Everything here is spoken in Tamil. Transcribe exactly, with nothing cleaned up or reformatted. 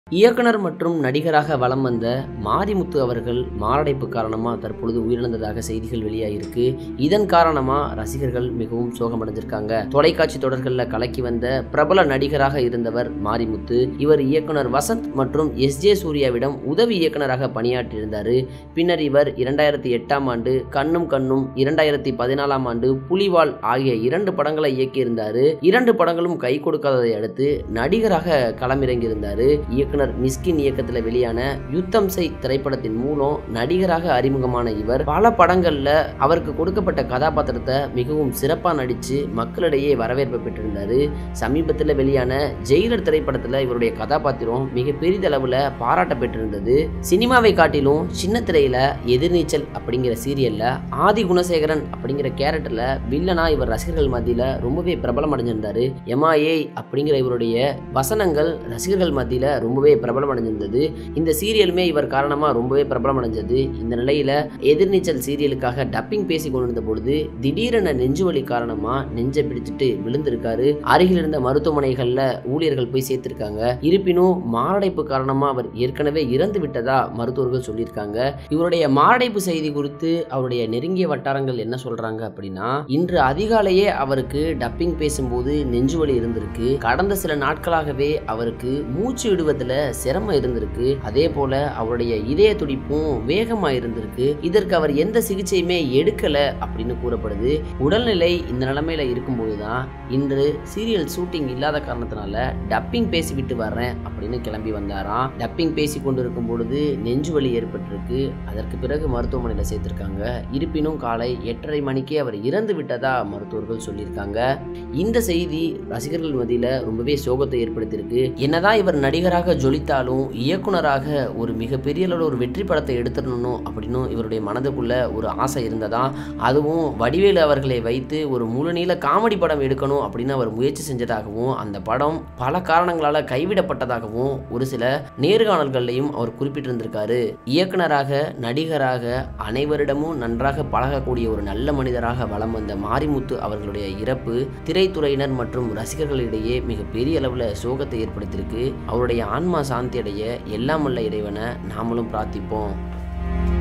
இயக்குனர் மற்றும் நடிகராக வலம் வந்த மாரிமுத்து அவர்கள் மாரடைப்பு காரணமாக தற்பொழுது உயிரிழந்ததாக செய்திகள் வெளியாகிருக்கு. இதன் காரணமாக ரசிகர்கள் மிகவும் சோகமடைஞ்சிருக்காங்க. தொலைக்காட்சி தொடர்களில் கலக்கி வந்த பிரபல நடிகராக இருந்தவர் மாரிமுத்து. இவர் இயக்குனர் வசந்த் மற்றும் எஸ் ஜே சூர்யாவிடம் உதவி இயக்குனராக பணியாற்றியிருந்தார். பின்னர் இவர் இரண்டாயிரத்தி எட்டாம் ஆண்டு கண்ணும் கண்ணும், இரண்டாயிரத்தி பதினாலாம் ஆண்டு புலிவால் ஆகிய இரண்டு படங்களை இயக்கியிருந்தார். இரண்டு படங்களும் கை கொடுக்காததை அடுத்து நடிகராக களமிறங்கியிருந்தார். இயக்குனர் மிஸ்கின் இயக்கத்தில் வெளியான யுத்தம் செய் திரைப்படத்தின் மூலம் நடிகராக அறிமுகமான இவர் பல படங்கள்ல அவருக்கு கொடுக்கப்பட்ட கதாபாத்திரத்தை மிகவும் சிறப்பாக நடிச்சு மக்களிடையே வரவேற்பு பெற்றிருந்தாரு. சமீபத்தில் வெளியான ஜெயிலர் திரைப்படத்தில் இவருடைய கதாபாத்திரம் மிக பெரிதளவுல பாராட்ட பெற்றிருந்தது. சினிமாவை காட்டிலும் சின்ன திரையில எதிர்நீச்சல் அப்படிங்கிற சீரியல்ல ஆதி குணசேகரன் அப்படிங்கிற கேரக்டர்ல வில்லனா இவர் ரசிகர்கள் மத்தியில ரொம்பவே பிரபலம் அடைஞ்சிருந்தாரு. எம்ஐஏ அப்படிங்கிற இவருடைய வசனங்கள் ரசிகர்கள் மத்தியில ரொம்பவே பிரபலம் அடைஞ்சிருந்தது. இந்த சீரியலுமே இவர் காரணமா ரொம்பவே பிரபலம் அடைஞ்சது. இந்த நிலையில எதிர்நீச்சல் சீரியலுக்காக டப்பிங் பேசி கொண்டிருந்த பொழுது திடீரென நெஞ்சுவலி காரணமா நெஞ்சை பிடிச்சிட்டு விழுந்திருக்காரு. அருகில் இருந்த மருத்துவமனைகள்ல ஊழியர்கள் போய் சேர்த்திருக்காங்க. இருப்பினும் மாரடைப்பு காரணமா அவர் ஏற்கனவே இறந்து விட்டதா மருத்துவர்கள் சொல்லியிருக்காங்க. இவருடைய மாரடைப்பு செய்தி குறித்து அவருடைய நெருங்கிய வட்டாரங்கள் என்ன சொல்றாங்க அப்படின்னா, இன்று அதிகாலையே அவருக்கு டப்பிங் பேசும்போது நெஞ்சுவலி இருந்திருக்கு. கடந்த சில நாட்களாகவே அவருக்கு மூச்சு விடுவதில் சிரமம் இருந்திருக்கு. அதே போல அவருடைய இதய துடிப்பும் வேகமா இருந்திருக்கு. இதற்கு அவர் எந்த சிகிச்சையுமே எடுக்கல அப்படின்னு கூறப்படுது. உடல்நிலை இந்த நிலைமையில இருக்கும்போதுதான் இன்று சீரியல் ஷூட்டிங் இல்லாத காரணத்தினால டப்பிங் பேசிவிட்டு வர்றேன் அப்படின்னு கிளம்பி வந்தாராம். டப்பிங் பேசி கொண்டிருக்கும் பொழுது நெஞ்சு வலி ஏற்பட்டிருக்கு. அதற்கு பிறகு மருத்துவமனையில சேர்த்திருக்காங்க. இருப்பினும் காலை எட்டரை மணிக்கே அவர் இறந்து விட்டதா மருத்துவர்கள் சொல்லியிருக்காங்க. இந்த செய்தி ரசிகர்கள் மத்தியில ரொம்பவே சோகத்தை ஏற்படுத்தியிருக்கு. என்னதான் இவர் நடிகராக ஜொலித்தாலும் இயக்குனராக ஒரு மிகப்பெரிய அளவில் ஒரு வெற்றி படத்தை எடுத்துடணும் அப்படின்னு இவருடைய மனதுக்குள்ள ஒரு ஆசை இருந்ததா. அதுவும் வடிவேலு அவர்களை வைத்து ஒரு முழு நீள காமெடி படம் எடுக்கணும் அப்படின்னு அவர் முயற்சி செஞ்சதாகவும் அந்த படம் பல காரணங்களால் கைவிடப்பட்டதாகவும் ஒரு சில நேர்காணல்களையும் அவர் குறிப்பிட்டிருந்திருக்காரு. இயக்குனராக நடிகராக அனைவரிடமும் நன்றாக பழகக்கூடிய ஒரு நல்ல மனிதராக வலம் வந்த மாரிமுத்து அவர்களுடைய இறப்பு திரைத்துறையினர் மற்றும் ரசிகர்களிடையே மிகப்பெரிய அளவில் சோகத்தை ஏற்படுத்தியிருக்கு. அவருடைய ஆன்மா சாந்தி அடைய எல்லாம் வல்ல இறைவனை நாமளும் பிரார்த்திப்போம்.